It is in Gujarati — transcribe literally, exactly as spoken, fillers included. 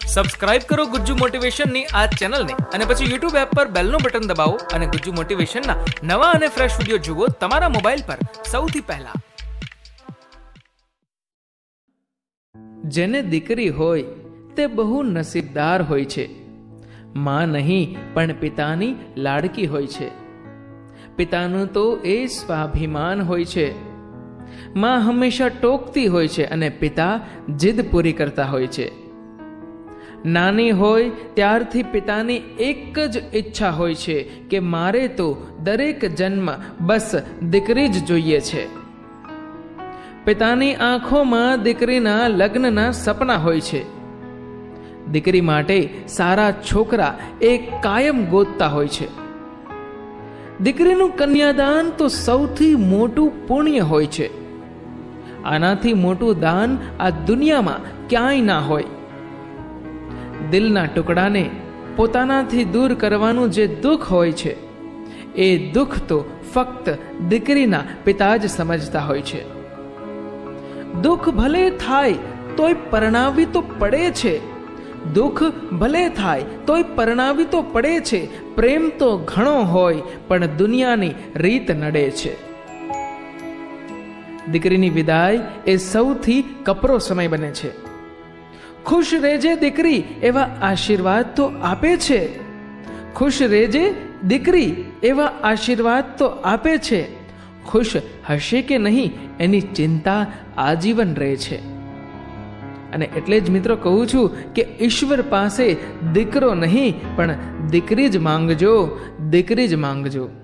સબસ્ક્રાઇબ કરો ગુજ્જુ મોટિવેશનની આ ચેનલને અને પછી યુટ્યુબ એપ પર બેલનું બટન દબાવો અને ગુજ્જુ મોટિવેશનના નવા અને ફ્રેશ વિડીયો જુઓ તમારા મોબાઈલ પર સૌથી પહેલા. જેને દીકરી હોય તે બહુ નસીબદાર હોય છે. માં નહીં પણ પિતાની લાડકી હોય છે. પિતાનું તો એ સ્વાભિમાન હોય છે. માં હંમેશા ટોકતી હોય છે અને પિતા જીદ પૂરી કરતા હોય છે. નાની હોય ત્યારથી પિતાની એક જ ઈચ્છા હોય છે કે મારે તો દરેક જન્મ બસ દીકરી જ જોઈએ છે. પિતાની આંખોમાં દીકરીના લગ્નના સપના હોય છે. દીકરી માટે સારા છોકરા એ કાયમ ગોતતા હોય છે. દીકરીનું કન્યાદાન તો સૌથી મોટું પુણ્ય હોય છે. આનાથી મોટું દાન આ દુનિયામાં ક્યાંય ના હોય. દિલના ટુકડાને પોતાનાથી દૂર કરવાનું જે દુઃખ હોય છે એ દુઃખ તો ફક્ત દીકરીના પિતા જ સમજતા હોય છે. દુઃખ ભલે થાય તોય પરણાવવી તો પડે છે. દુઃખ ભલે થાય તોય પરણાવવી તો પડે છે. પ્રેમ તો ઘણો હોય પણ દુનિયાની રીત નડે છે. દીકરીની વિદાય એ સૌથી કપરો સમય બને છે. ખુશ રહેજે દીકરી એવા આશીર્વાદ તો આપે છે. ખુશ રહેજે દીકરી એવા આશીર્વાદ તો આપે છે. ખુશ હશે કે નહીં એની ચિંતા આજીવન રહે છે. અને એટલે જ મિત્રો કહું છું કે ઈશ્વર પાસે દીકરો નહીં પણ દીકરી જ માંગજો, દીકરી જ માંગજો.